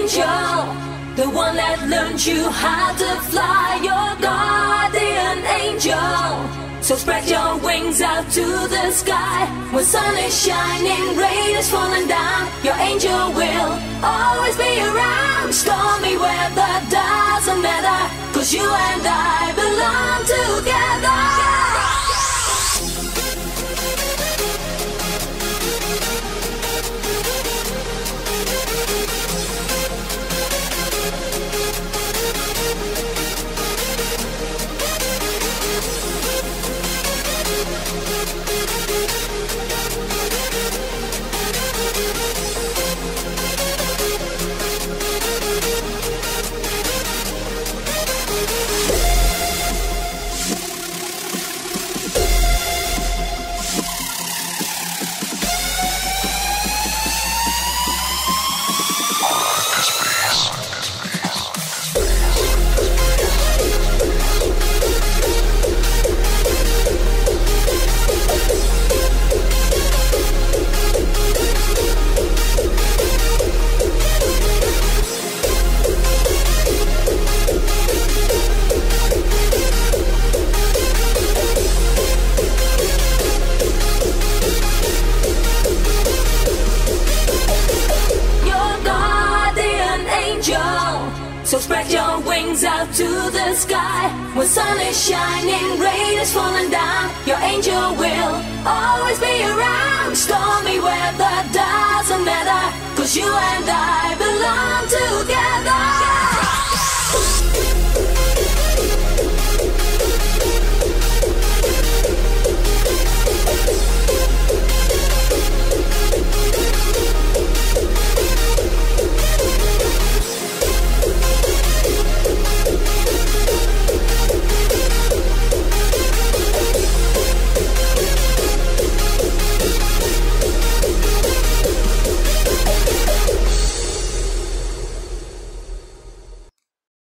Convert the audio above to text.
angel, the one that learned you how to fly, your guardian angel. So spread your wings out to the sky. When sun is shining, rain is falling down, your angel will always be around. Stormy weather doesn't matter, 'cause you and I belong together. So spread your wings out to the sky. When sun is shining, rain is falling down, your angel will always be around. Stormy weather doesn't matter, 'cause you and I belong